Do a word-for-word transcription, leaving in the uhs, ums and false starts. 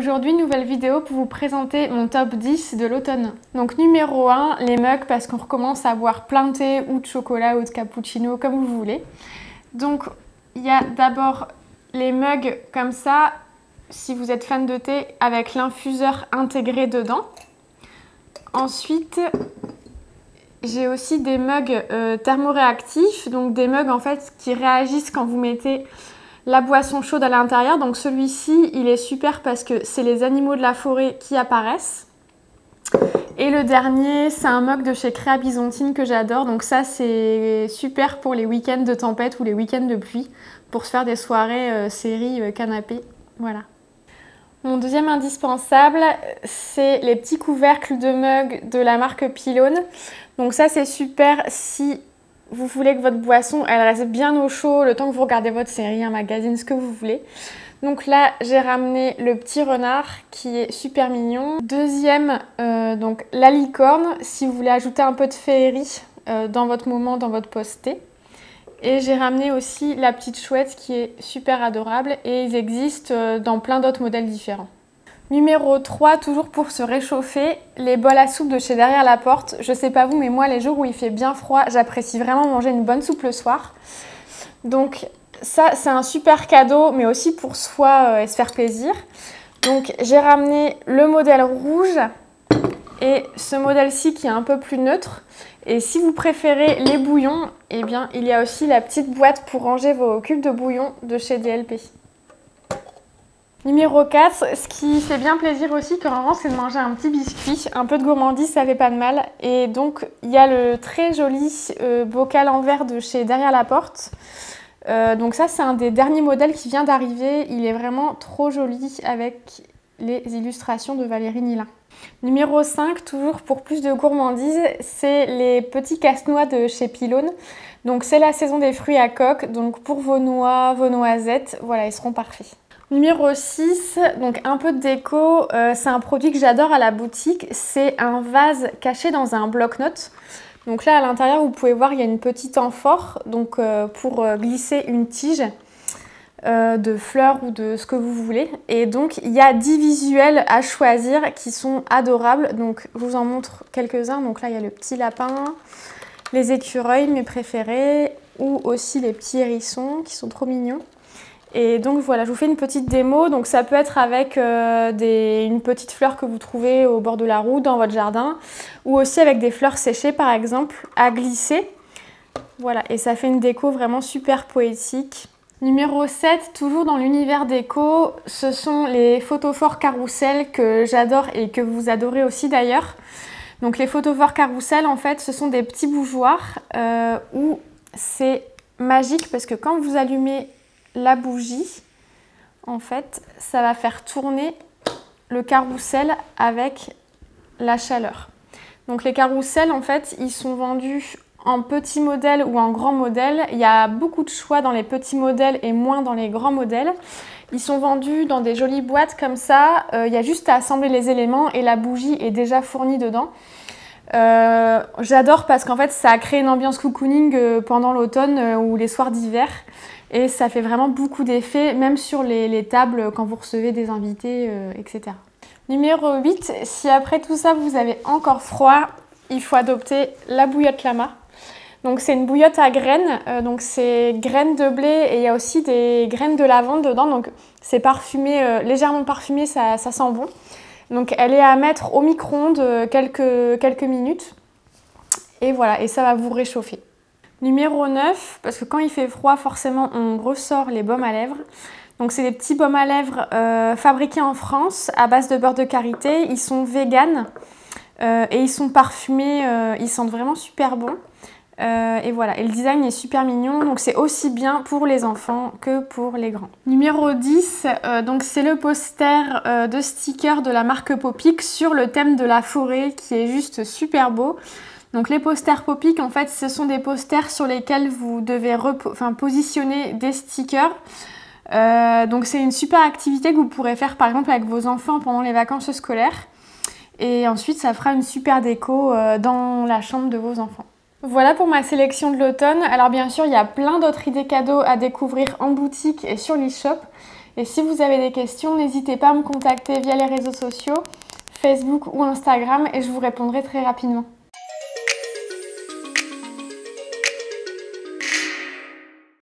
Aujourd'hui, nouvelle vidéo pour vous présenter mon top dix de l'automne. Donc numéro un, les mugs parce qu'on recommence à boire plein de thé ou de chocolat ou de cappuccino comme vous voulez. Donc il y a d'abord les mugs comme ça, si vous êtes fan de thé, avec l'infuseur intégré dedans. Ensuite, j'ai aussi des mugs euh, thermoréactifs, donc des mugs en fait qui réagissent quand vous mettez la boisson chaude à l'intérieur. Donc celui-ci, il est super parce que c'est les animaux de la forêt qui apparaissent. Et le dernier, c'est un mug de chez Créa Byzantine que j'adore. Donc ça, c'est super pour les week-ends de tempête ou les week-ends de pluie, pour se faire des soirées euh, séries euh, canapé. Voilà. Mon deuxième indispensable, c'est les petits couvercles de mug de la marque Pylone. Donc ça, c'est super si vous voulez que votre boisson, elle reste bien au chaud le temps que vous regardez votre série, un magazine, ce que vous voulez. Donc là, j'ai ramené le petit renard qui est super mignon. Deuxième, euh, donc la licorne, si vous voulez ajouter un peu de féerie euh, dans votre moment, dans votre post-thé. Et j'ai ramené aussi la petite chouette qui est super adorable et ils existent euh, dans plein d'autres modèles différents. Numéro trois, toujours pour se réchauffer, les bols à soupe de chez Derrière la Porte. Je sais pas vous, mais moi, les jours où il fait bien froid, j'apprécie vraiment manger une bonne soupe le soir. Donc ça, c'est un super cadeau, mais aussi pour soi euh, et se faire plaisir. Donc j'ai ramené le modèle rouge et ce modèle-ci qui est un peu plus neutre. Et si vous préférez les bouillons, eh bien, il y a aussi la petite boîte pour ranger vos cubes de bouillon de chez D L P. Numéro quatre, ce qui fait bien plaisir aussi quand on rentre, c'est de manger un petit biscuit. Un peu de gourmandise, ça fait pas de mal. Et donc, il y a le très joli euh, bocal en verre de chez Derrière la Porte. Euh, donc ça, c'est un des derniers modèles qui vient d'arriver. Il est vraiment trop joli avec les illustrations de Valérie Nilin. Numéro cinq, toujours pour plus de gourmandise, c'est les petits casse-noix de chez Pylone. Donc c'est la saison des fruits à coque. Donc pour vos noix, vos noisettes, voilà, ils seront parfaits. Numéro six, donc un peu de déco, euh, c'est un produit que j'adore à la boutique, c'est un vase caché dans un bloc-notes. Donc là à l'intérieur vous pouvez voir il y a une petite amphore donc, euh, pour euh, glisser une tige euh, de fleurs ou de ce que vous voulez. Et donc il y a dix visuels à choisir qui sont adorables, donc je vous en montre quelques-uns. Donc là il y a le petit lapin, les écureuils, mes préférés, ou aussi les petits hérissons qui sont trop mignons. Et donc voilà, je vous fais une petite démo. Donc ça peut être avec euh, des, une petite fleur que vous trouvez au bord de la route dans votre jardin, ou aussi avec des fleurs séchées par exemple, à glisser. Voilà, et ça fait une déco vraiment super poétique. Numéro sept, toujours dans l'univers déco, ce sont les photophores carrousel que j'adore et que vous adorez aussi d'ailleurs. Donc les photophores carrousel, en fait, ce sont des petits bougeoirs euh, où c'est magique parce que quand vous allumez la bougie, en fait, ça va faire tourner le carrousel avec la chaleur. Donc les carrousels, en fait, ils sont vendus en petits modèles ou en grands modèles. Il y a beaucoup de choix dans les petits modèles et moins dans les grands modèles. Ils sont vendus dans des jolies boîtes comme ça. Euh, il y a juste à assembler les éléments et la bougie est déjà fournie dedans. Euh, J'adore parce qu'en fait, ça a créé une ambiance cocooning euh, pendant l'automne euh, ou les soirs d'hiver. Et ça fait vraiment beaucoup d'effets, même sur les, les tables quand vous recevez des invités, euh, et cetera. Numéro huit, si après tout ça vous avez encore froid, il faut adopter la bouillotte Lama. Donc c'est une bouillotte à graines, euh, donc c'est graines de blé et il y a aussi des graines de lavande dedans. Donc c'est parfumé, euh, légèrement parfumé, ça, ça sent bon. Donc elle est à mettre au micro-ondes quelques, quelques minutes. Et voilà, et ça va vous réchauffer. Numéro neuf, parce que quand il fait froid, forcément, on ressort les baumes à lèvres. Donc, c'est des petits baumes à lèvres euh, fabriqués en France à base de beurre de karité. Ils sont véganes euh, et ils sont parfumés. Euh, ils sentent vraiment super bon. Euh, et voilà, et le design est super mignon. Donc, c'est aussi bien pour les enfants que pour les grands. Numéro dix, euh, donc c'est le poster euh, de stickers de la marque Popic sur le thème de la forêt qui est juste super beau. Donc les posters Popic, en fait, ce sont des posters sur lesquels vous devez enfin, positionner des stickers. Euh, donc c'est une super activité que vous pourrez faire par exemple avec vos enfants pendant les vacances scolaires. Et ensuite, ça fera une super déco euh, dans la chambre de vos enfants. Voilà pour ma sélection de l'automne. Alors bien sûr, il y a plein d'autres idées cadeaux à découvrir en boutique et sur l'e-shop. Et si vous avez des questions, n'hésitez pas à me contacter via les réseaux sociaux, Facebook ou Instagram, et je vous répondrai très rapidement.